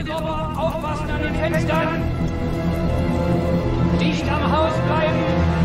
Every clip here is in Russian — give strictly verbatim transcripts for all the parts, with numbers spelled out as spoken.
Bitte aufpassen an den Fenstern. Dicht am Haus bleiben.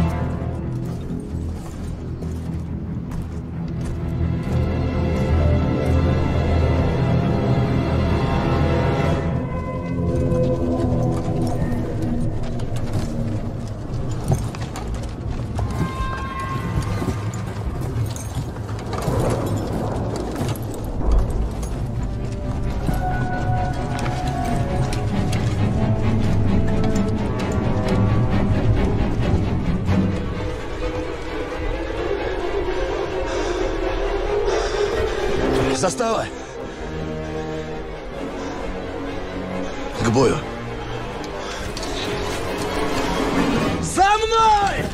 Состава! К бою! За мной!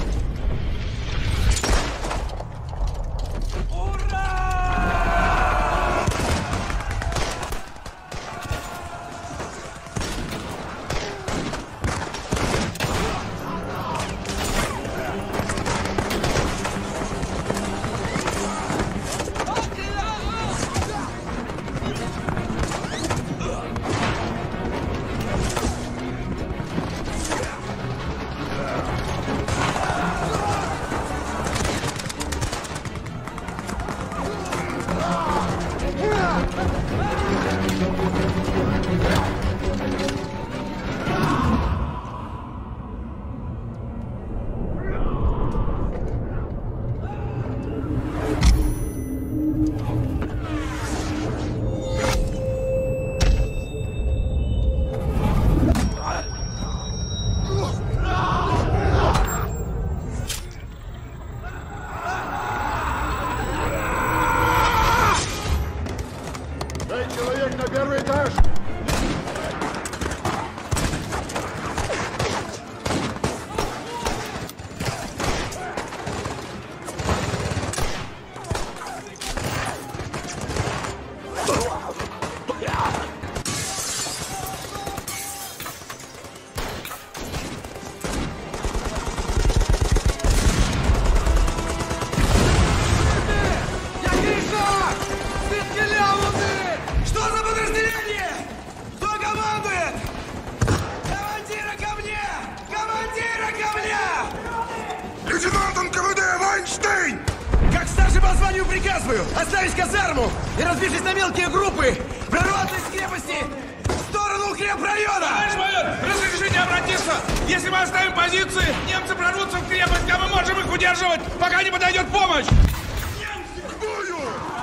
Оставить казарму и разбившись на мелкие группы, прорваться из крепости в сторону укрепрайона! Товарищ майор, разрешите обратиться! Если мы оставим позиции, немцы прорвутся в крепость, а мы можем их удерживать, пока не подойдет помощь! Немцы! К бою!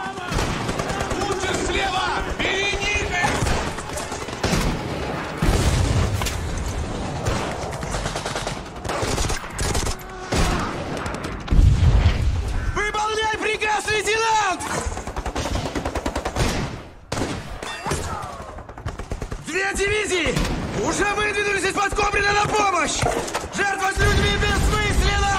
Лучше слева! Переникай! Выполняй приказ, лейтенант! Две дивизии уже выдвинулись из-под Кобрина на помощь! Жертва с людьми бессмысленно!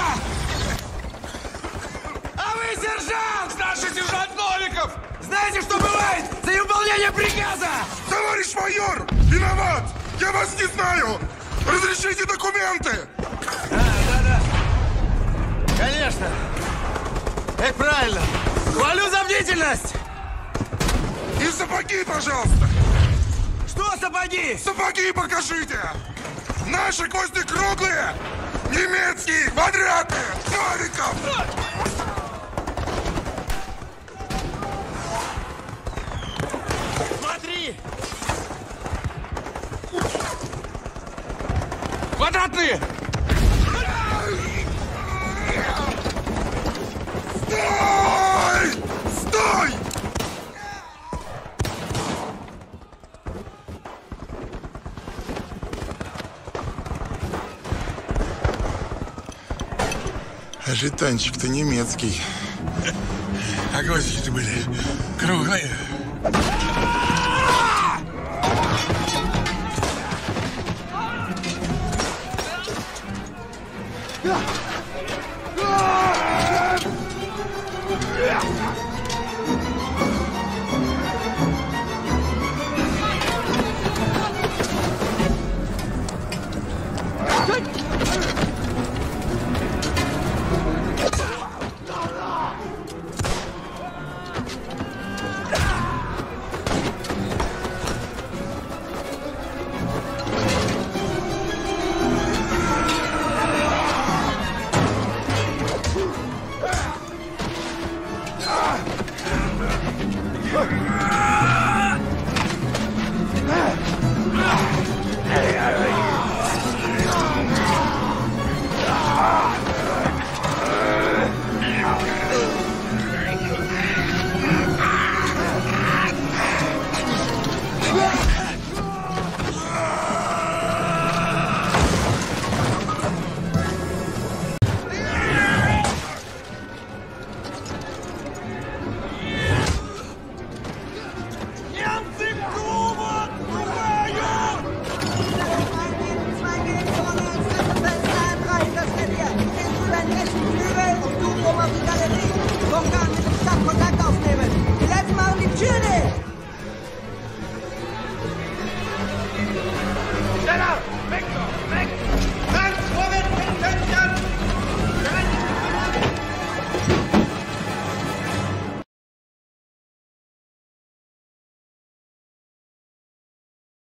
А вы, сержант! Старший сержант Новиков! Знаете, что бывает за невыполнение приказа? Товарищ майор! Виноват! Я вас не знаю! Разрешите документы! А, да-да. Конечно. Это правильно. Хвалю за бдительность! И сапоги, пожалуйста! Что сапоги? Сапоги покажите! Наши кости круглые! Немецкие, квадратные! Новиков! Смотри! Квадратные! Стой! Стой! А жетончик-то немецкий. А гвоздики-то были круглые. Ah! General, Victor!